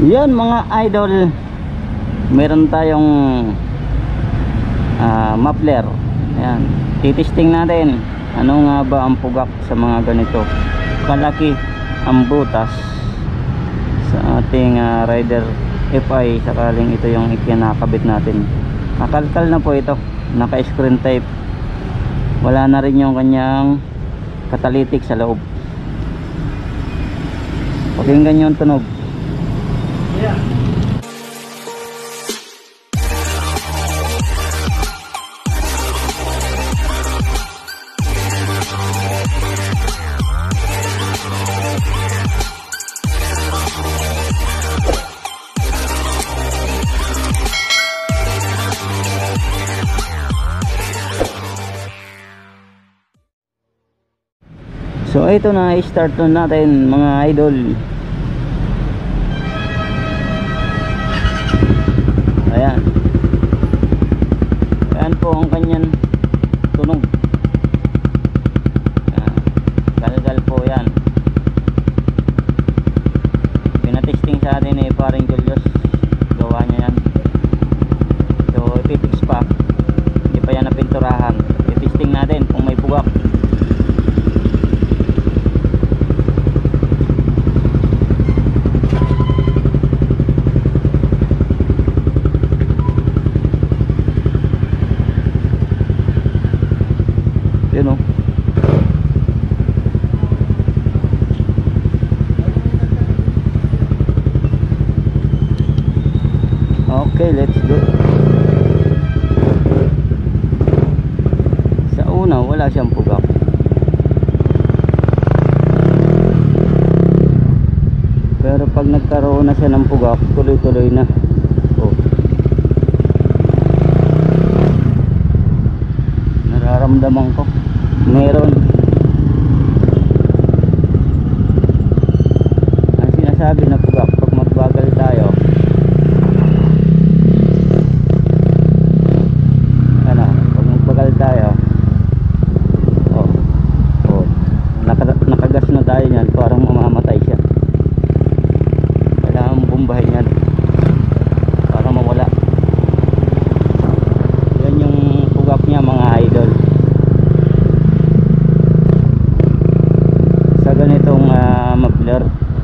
Yan mga idol, meron tayong muffler. Ayan, titisting natin ano nga ba ang pugak sa mga ganito kalaki ang butas sa ating Rider FI sakaling ito yung ikinakabit natin. Nakalkal na po ito, naka screen type, wala na rin yung kanyang catalytic sa loob. Pakinggan yung tunog. Yeah. So ito na, i-start na natin mga idol. Ayan. Ayan po ang kanyang tunog. Galgal po yan. Pinatesting sa atin eh paring Julius, gawa niya yan. So ipipix pa, hindi pa yan napinturahan. Itesting natin kung may bugak. Okay, let's go. Sa una wala siyang pugak, pero pag nagkaroon na siya ng pugak, tuloy-tuloy na. Nararamdaman ko meron. Ang sinasabi na pugak pag magbagal tayo, nakagas na tayo yan, parang mamamatay siya. Kailangan bumbahin yan para mawala. Yan yung pugak niya mga idol. Sa ganitong muffler,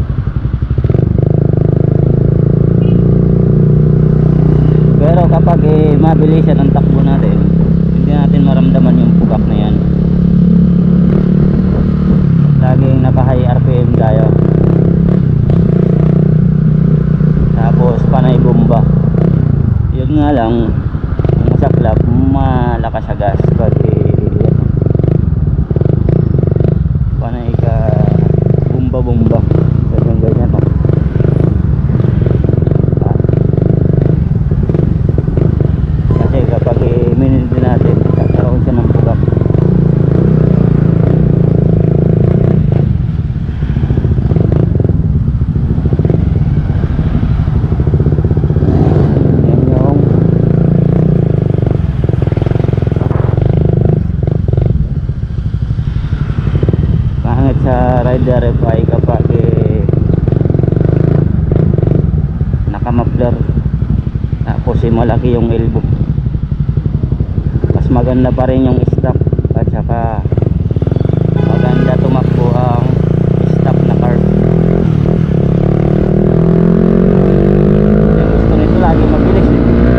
pero kapag mabilisan ang takbo natin, hindi natin maramdaman yung pugak na yan. Laging naka high RPM tayo, tapos panay bomba. Yun nga lang, ang masaklap, malakas sa gas pag panay ka bomba ganyan no? Kasi kapag minindi natin, kakaroon siya ng pugak. Sa Rider FI kapag naka-muffler tapos malaki yung elbow, mas maganda pa rin yung stop, at saka maganda tumakbo ang stop na curve. Yung gusto nito lagi mabilis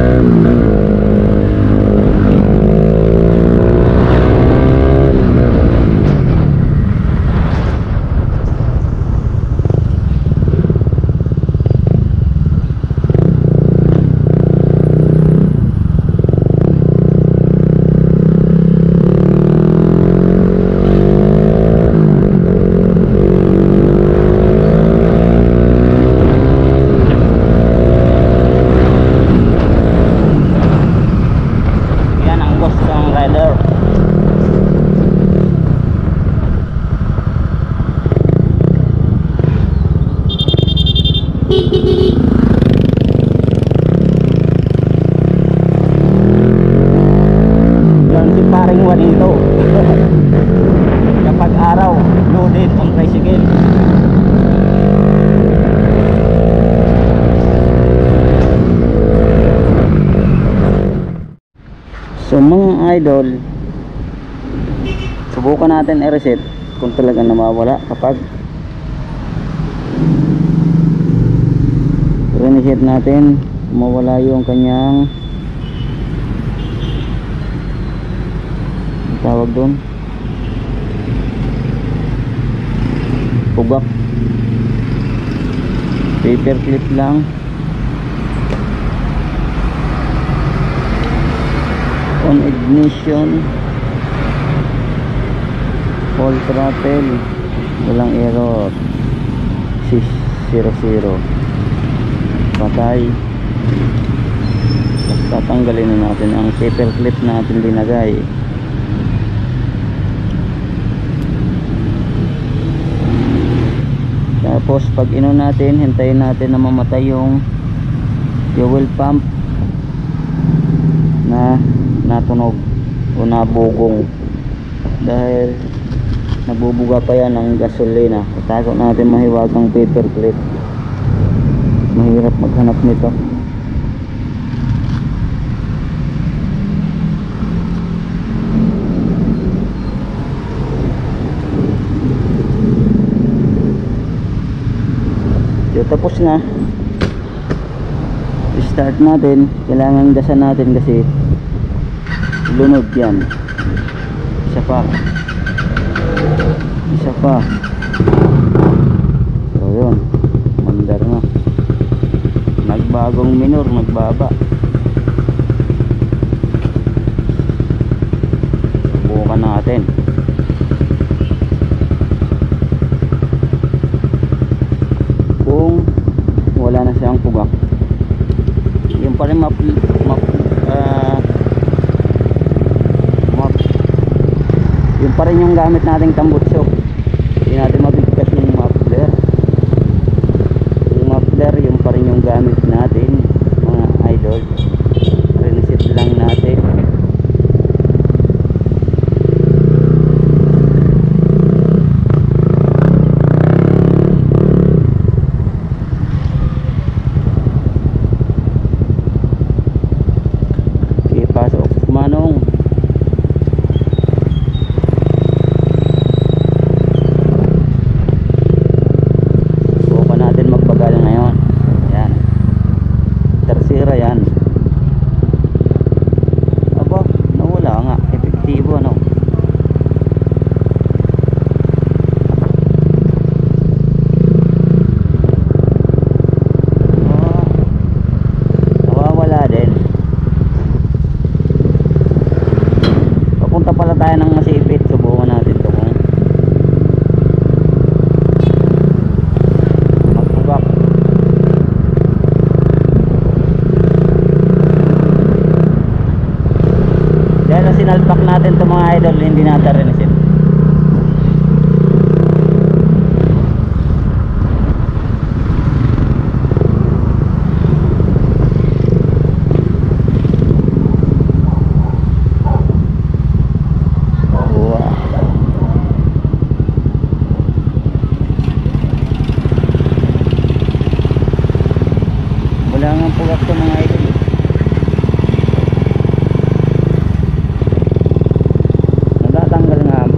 paring Juanito. Kapag araw, loaded ang tricycle. Mga idol, subukan natin i-reset kung talagang namawala. Kapag reset natin, mawala yung kanyang tawag doon, pugak. Paper clip lang. On ignition, full throttle, walang error, 600, patay. Tapos tatanggalin na natin ang paper clip na ating linagay. Tapos pag ino natin, hintayin natin na mamatay yung fuel pump na natunog o nabugong, dahil nabubuga pa yan ng gasolina. Takot natin mahiwagang paper clip, mahirap maghanap nito. So, tapos na. Start natin, kailangan gasan natin kasi lunod yan. Isa pa, isa pa. So yun, mandar na, nagbagong minor, nagbaba. Subukan natin. Kung wala na siyang pugak, yung pa rin yung pa rin yung gamit nating tambutso. Hindi natin mabigkas yung muffler. Yung muffler, yung pa rin yung gamit natin, mga idol. Reset lang natin. Okay, pasok manong. Yan. Aba, nawala nga. Epektibo, ano? Nawawala din. Papunta pala tayo ng Masipit. Subukan natin ito kung magpugak. Dahil na sinalpak natin itong mga idol, hindi natin reset. Wala nga pugak ito mga idol. Natatanggal nga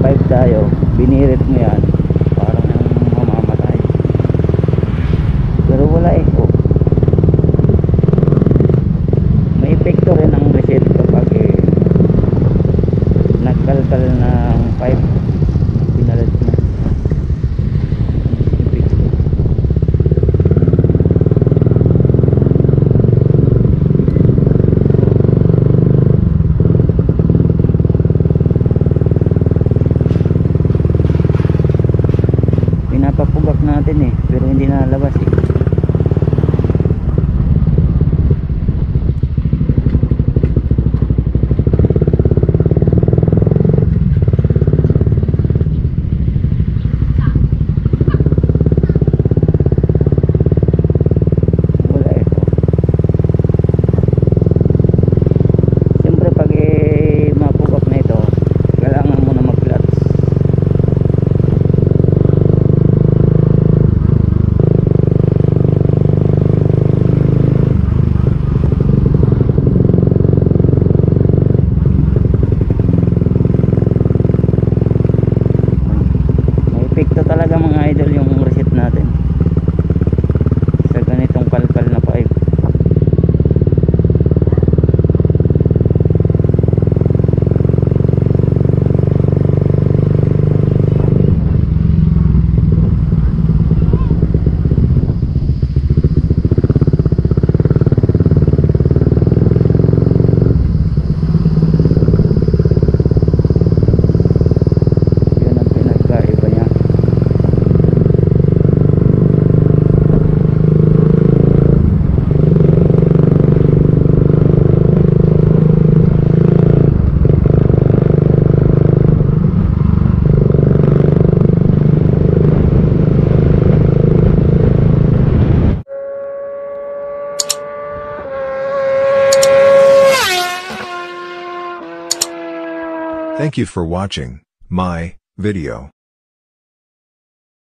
5 tayo, binirit mo yan, parang mamamatay. Pero wala eh. Oh. May epekto rin ang reset kapag nagkalkal ng 5 pinalit mo. Epekto. Pinapapugak natin eh, pero hindi nalabas eh. Epekto talaga mga idol yung reset natin sa ganitong kalkal na pipe. Yun ang pinagkaiba niya. Thank you for watching my video.